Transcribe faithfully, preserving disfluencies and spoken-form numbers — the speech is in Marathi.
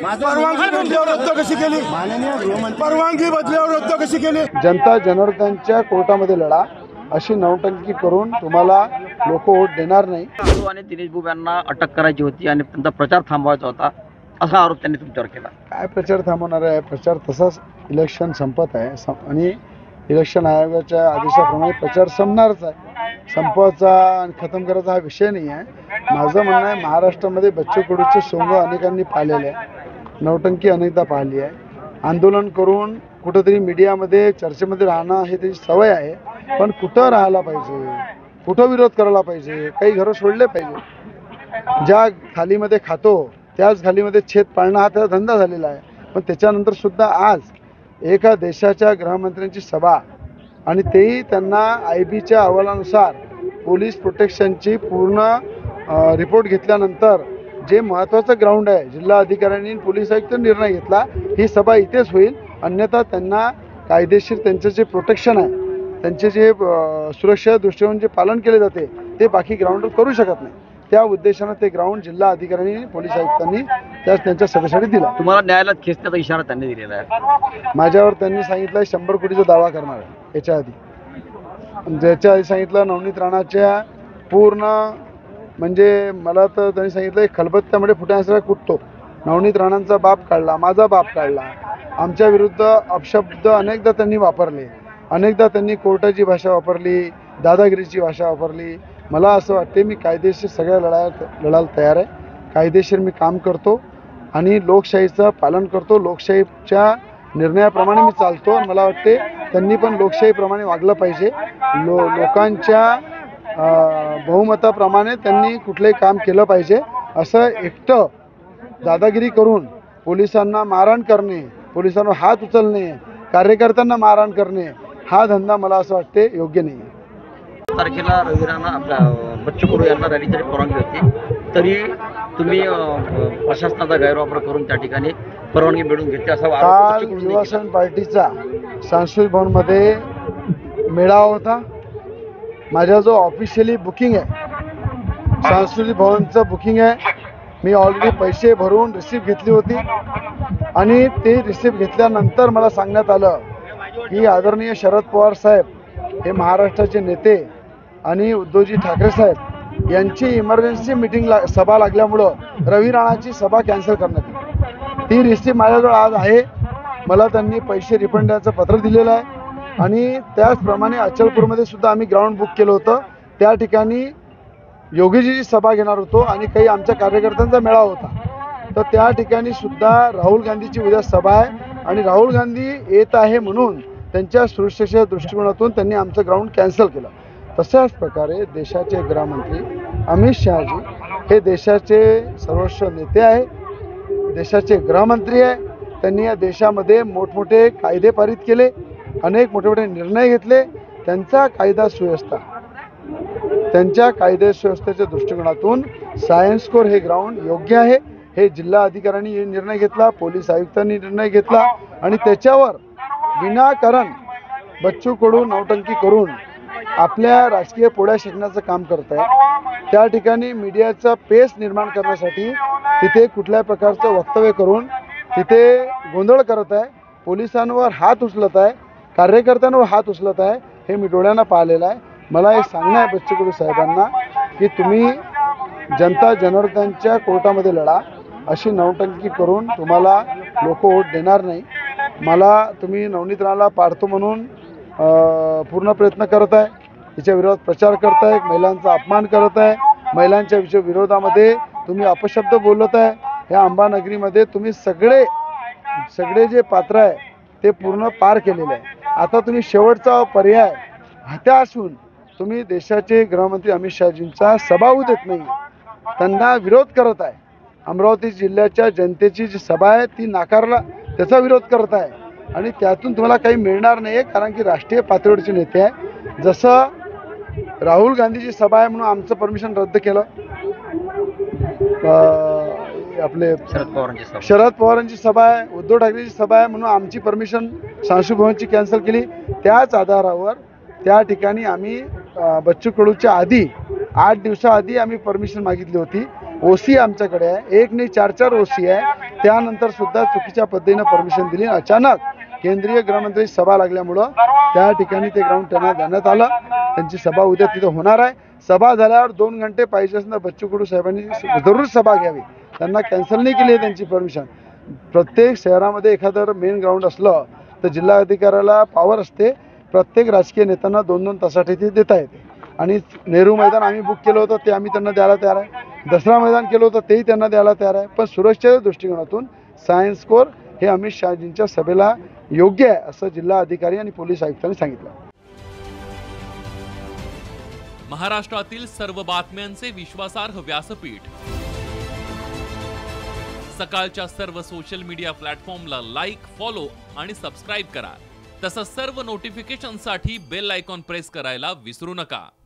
परवानगी बदल्यावर रद्द कशी केली परवानगी बदल्यावर रद्द कशी केली जनता जनार्दनच्या कोर्टामध्ये लढा अशी नौटंकी करून तुम्हाला लोक वोट देणार नाही. आणि दिनेश बुब यांना अटक करायची होती आणि त्यांचा प्रचार थांबवायचा होता असा आरोप त्यांनी तुमच्यावर केला. काय प्रचार थांबवणार आहे? प्रचार तसाच इलेक्शन संपत आहे सं- आणि इलेक्शन आयोगाच्या आदेशाप्रमाणे प्रचार संपणारच आहे. संपवायचा आणि खतम करायचा हा विषय नाही आहे. माझं म्हणणं आहे महाराष्ट्रामध्ये बच्चू कडूचे सोंग अनेकांनी पाहिलेले आहे, नौटंकी अनेकदा पाहिली आहे. आंदोलन करून कुठंतरी मीडियामध्ये चर्चेमध्ये राहणं हे त्याची सवय आहे, पण कुठं राहायला पाहिजे, कुठं विरोध करायला पाहिजे, काही घरं सोडले पाहिजे. ज्या थालीमध्ये खातो त्याच थालीमध्ये छेद पाळणं हा त्याचा धंदा झालेला आहे. पण त्याच्यानंतर सुद्धा आज एका देशाच्या गृहमंत्र्यांची सभा आणि तेही त्यांना आय बीच्या अहवालानुसार पोलीस प्रोटेक्शनची पूर्ण रिपोर्ट घेतल्यानंतर जे महत्त्वाचं ग्राउंड आहे जिल्हा अधिकाऱ्यांनी पोलीस आयुक्त निर्णय घेतला ही सभा इथेच होईल, अन्यथा त्यांना कायदेशीर त्यांचं जे प्रोटेक्शन आहे त्यांचे जे सुरक्षा दृष्टीकोन जे पालन केले जाते ते बाकी ग्राउंडवर करू शकत नाही. त्या उद्देशानं ते ग्राउंड जिल्हा अधिकाऱ्यांनी पोलीस आयुक्तांनी त्याच त्यांच्या सभेसाठी दिला. तुम्हाला न्यायालयात खेचण्याचा इशारा त्यांनी दिलेला आहे. माझ्यावर त्यांनी सांगितलं शंभर कोटीचा दावा करणार आहे. याच्या आधी ज्याच्या आधी सांगितलं नवनीत राणाच्या पूर्ण म्हणजे मला तर त्यांनी सांगितलं खलबत्त्यामध्ये फुटण्यासारखा कुटतो. नवनीत राणांचा बाप काढला, माझा बाप काढला, आमच्या विरुद्ध अपशब्द अनेकदा त्यांनी वापरले, अनेकदा त्यांनी कोर्टाची भाषा वापरली, दादागिरीची भाषा वापरली. मला असं वाटते मी कायदेशीर सगळ्या लढाया लढायला तयार आहे. कायदेशीर मी काम करतो आणि लोकशाहीचं पालन करतो, लोकशाहीच्या निर्णयाप्रमाणे मी चालतो. मला वाटते त्यांनी पण लोकशाहीप्रमाणे वागलं पाहिजे. लो लोकांच्या बहुमताप्रमाणे त्यांनी कुठलंही काम केलं पाहिजे. असं एकटं दादागिरी करून पोलिसांना मारहाण करणे, पोलिसांवर हात उचलणे, कार्यकर्त्यांना मारहाण करणे हा धंदा मला असं वाटते योग्य नाही आहे. तारखेला रवी राणा आपल्या बच्चू कडू यांना रॅलीसाठी परवानगी होती, तरी तुम्ही प्रशासनाचा गैरवापर करून त्या ठिकाणी परवानगी मिळवून घेतली असा आरोप काल बच्चू कडूंनी युवासन पार्टीचा सांस्कृतिक भवनमध्ये मेळावा होता. माझा जो ऑफिशियली बुकिंग आहे सांस्कृतिक भवनचं बुकिंग आहे, मी ऑलरेडी पैसे भरून रिसिप्ट घेतली होती आणि ते रिसिप्ट घेतल्यानंतर मला सांगण्यात आलं की आदरणीय शरद पवार साहेब हे महाराष्ट्राचे नेते आणि उद्धवजी ठाकरे साहेब यांची इमर्जन्सी मीटिंग ला सभा लागल्यामुळं रवी राणाची सभा कॅन्सल करण्यात आली. ती रिसिप्ट माझ्याजवळ आज आहे. मला त्यांनी पैसे रिफंड द्यायचं पत्र दिलेलं आहे आणि त्याचप्रमाणे अचलपूरमध्ये सुद्धा आम्ही ग्राउंड बुक केलं होतं. त्या ठिकाणी योगीजीची सभा घेणार होतो आणि काही आमच्या कार्यकर्त्यांचा मेळावा होता. तर त्या ठिकाणी सुद्धा राहुल गांधीची उद्या सभा आहे आणि राहुल गांधी येत आहे म्हणून त्यांच्या सुरक्षेच्या दृष्टिकोनातून त्यांनी आमचं ग्राउंड कॅन्सल केलं. तशाच प्रकारे देशाचे गृहमंत्री अमित शहाजी हे देशाचे सर्वोच्च नेते आहे, देशाचे गृहमंत्री आहे. त्यांनी या देशामध्ये मोठमोठे कायदे पारित केले, अनेक मोठे मोठे निर्णय घेतले. त्यांचा कायदा सुव्यवस्था त्यांच्या कायदा सुव्यवस्थेच्या दृष्टिकोनातून सायन्स कोर हे ग्राउंड योग्य आहे. हे जिल्हा अधिकाऱ्यांनी निर्णय घेतला, पोलीस आयुक्तांनी निर्णय घेतला आणि त्याच्यावर विनाकारण बच्चू कडू नौटंकी करून आपल्या राजकीय पोळ्या शेकण्याचं काम करत आहे. त्या ठिकाणी मीडियाचा पेस निर्माण करण्यासाठी तिथे कुठल्या प्रकारचं वक्तव्य करून तिथे गोंधळ करत आहे, पोलिसांवर हात उचलत आहे, कार्यकर्त्यांवर हात उचलत आहे. हे मी डोळ्यांना पाहिलेलं आहे. मला हे सांगणं आहे बच्चू कडू साहेबांना की तुम्ही जनता जनार्दनच्या कोर्टामध्ये लढा अशी नौटंकी करून तुम्हाला लोक वोट देणार नाही. मला तुम्ही नवनीत राणाला पाडतो म्हणून पूर्ण प्रयत्न करत आहे, तिच्या विरोधात प्रचार करत आहे, महिलांचा अपमान करत आहे, महिलांच्या विरोधामध्ये तुम्ही अपशब्द बोलत आहे. ह्या अंबानगरीमध्ये तुम्ही सगळे सगळे जे पात्र आहे ते पूर्ण पार केलेलं आहे. आता तुम्ही शेवटचा पर्याय हत्यासून तुम्ही देशाचे गृहमंत्री अमित शहाजींचा सभा होऊ देत नाही, त्यांना विरोध करत आहे. अमरावती जिल्ह्याच्या जनतेची जी सभा आहे ती नाकारला त्याचा विरोध करत आहे आणि त्यातून तुम्हाला काही मिळणार नाही आहे. कारण की राष्ट्रीय पातळीवरचे नेते आहे. जसं राहुल गांधीची सभा आहे म्हणून आमचं परमिशन रद्द केलं, आपले शरद पवारांची सभा शरद पवारांची सभा आहे, उद्धव ठाकरेची सभा आहे म्हणून आमची परमिशन सांस्कृतिक भवनची कॅन्सल केली. त्याच आधारावर त्या ठिकाणी आम्ही बच्चू कडूच्या आधी आठ दिवसाआधी आम्ही परमिशन मागितली होती ओसी आमच्याकडे आहे, एक नाही चार चार ओसी आहे. त्यानंतर सुद्धा चुकीच्या पद्धतीनं परमिशन दिली. अचानक केंद्रीय गृहमंत्री सभा लागल्यामुळं त्या ठिकाणी ते ग्राउंड त्यांना देण्यात आलं. त्यांची सभा उद्या तिथं होणार आहे. सभा झाल्यावर दोन घंटे पाहिजे असं बच्चू कडू साहेबांनी जरूर सभा घ्यावी. त्यांना कॅन्सल नाही केली आहे त्यांची परमिशन. प्रत्येक शहरामध्ये एखादं मेन ग्राउंड असलं तर जिल्हाधिकाऱ्याला पॉवर असते. प्रत्येक राजकीय नेत्यांना दोन दोन तासासाठी ते देता येते. आणि नेहरू मैदान आम्ही बुक केलं होतं ते आम्ही त्यांना द्यायला तयार आहे. दसरा मैदान केलं होतं तेही त्यांना द्यायला तयार आहे. पण सुरक्षेच्या दृष्टिकोनातून सायन्स कोर हे अमित शहाजींच्या सभेला योग्य आहे असं जिल्हा अधिकारी आणि पोलीस आयुक्तांनी सांगितलं. महाराष्ट्रातील सर्व बातम्यांचे विश्वासार्ह व्यासपीठ सकाळच्या सर्व सोशल मीडिया प्लॅटफॉर्मला लाईक, फॉलो आणि सबस्क्राईब करा. तसंच सर्व नोटिफिकेशनसाठी बेल आयकॉन प्रेस करायला विसरू नका.